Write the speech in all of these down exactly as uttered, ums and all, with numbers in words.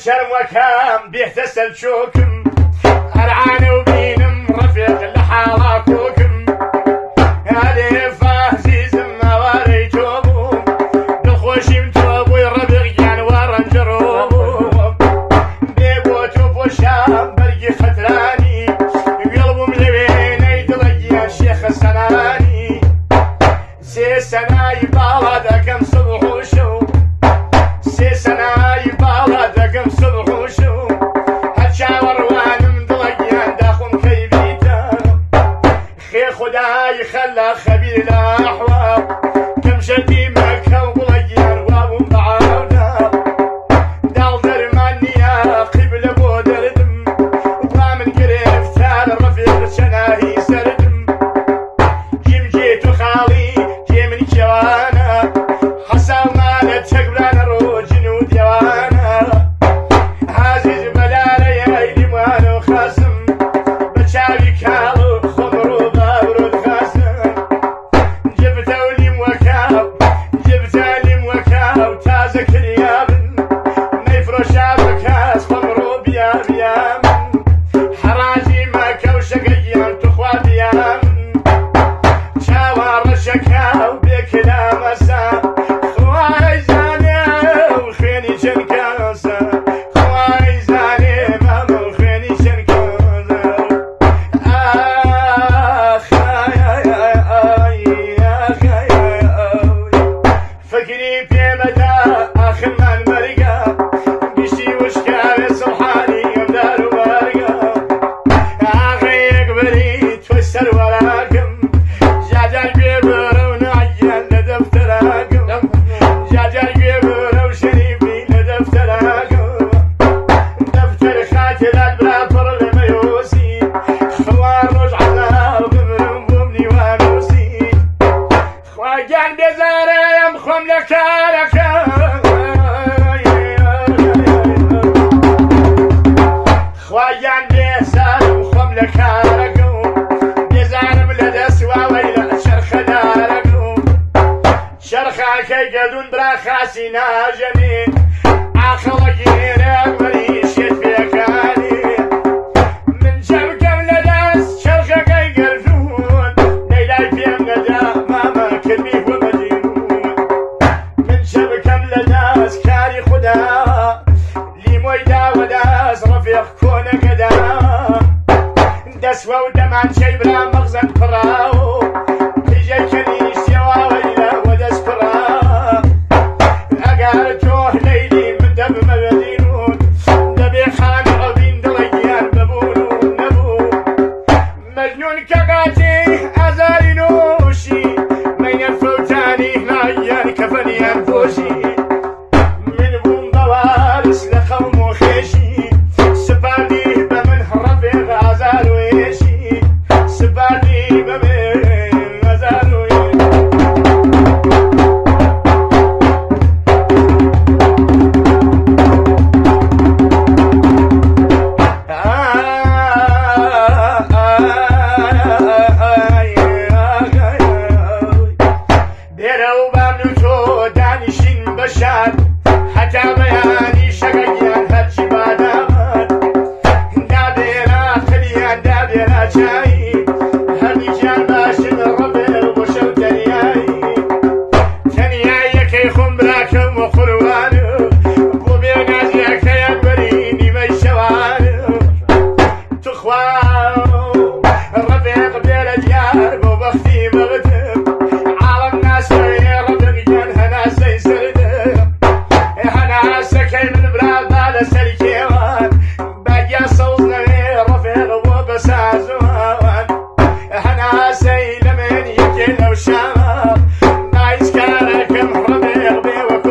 شرم وكام بيحتسل شوكم هرعان وبينم رفيق لحاراكوكم هذه فازيز ما وريتوبهم بالخوشي متوبو يربغ يعني ورن جروبهم بيبو توبو شام برقي فتراني قلبهم لوين يدرق يا شيخ السناني سي سنة يبالا ذاكم صبح وشو سي سنة يبالا ذاكم صبح وشو هتشاور وانا مدلقيان داخم كيبيتا خي خداي خلا خبير الاحوال كم شدي مكة وبلقيان وابو بعونا دال درماني يا قبل ابو دردم وامن قريف تال الرفيق شناهي سردم جيم جيتو خالي جيمن كوانا حساونا نتقبلان روجن وديوانا عزيز بلالي ايدي موانو خاسم بشاوي كالو خمرو بابرو خاسم جبتو لي موكاو جبتو لي موكاو تازك اليابن نيفرو شابكاس خمرو بيا بيامن حراجي ماكو شقيان تخوى بيامن شاوار شكاو بكلا مسا خواي زاني وخيني شنكاسا خواي زاني ماما وخيني شنكاسا آخ آي آي آي آخ آي آي فكري بيمدا آخر من مرقا بشي وشكاوي سبحاني يمدار ومرقا آخي يقبري توسر وراكم جاجر بيبرو نعيان لدفتراكم جاجر بيبرو شريفي لدفتراكم دفتر خاتلات برافر لميوسي خوار رجعنا وقبرم بومني وانوسي خواجان بزاري يمخم لكاركا خواجان بزاري يمخم لكاركا بزارم لدسوا ويلا شرخ داركا شرخا كي قدون برا خاسينا جميل عاخل جيرك مريش يتفيكاني من شبكم لدس شرخا كي قردون ليلاي فيهم ندا ماما كلمي ومدينون من شبكم لدس كاري خدا لي مويدا وداس رفيق كون كدا دسوا ودمان شي بلا مغزن فراو تجي كنيس يا ويلا ودس فرا اقارتوه ليلي من دب مبدينون نبي خان عبين دلقيان ببونون نبو مجنون كقاتي ازاينوشي من الفوتاني نعيان كفني انفوشي من بوم بوارس لخوم وخيشي سبالي بمن رفيق عزال ويشي سبالي بمن عزال ويشي بيرو بامنو تو دانشين بشار حتى بياني شقيان هرشي بادامات دابينا خليان دابينا جاي هني جان باشن ربي وشو تنياي تنياي كي خمبراكم وخروانو وبينا زيك يكبريني ميشوانو تخواو ربيق بيلا ديار وبختي مغتب عالم ناس ربيق جان هناس يسردب هناس كي من براد بالا سركيوان باقي صوصنا رفيق وبسازوان هناس لمن يكي لو شامل ما يسكاركم ربيق بيوك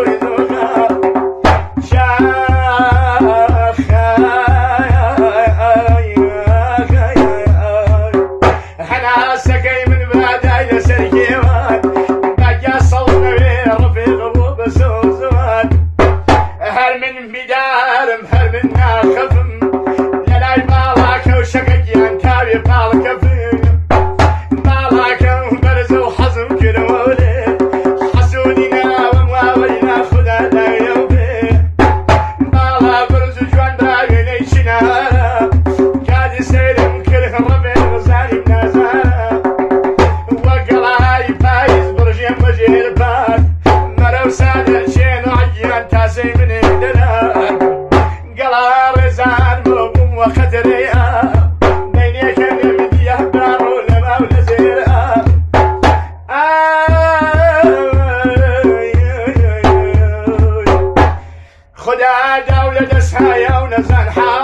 وقدري بينك نبدي أحبار ولما ونزير خدا دولة دسها يا ونزان حار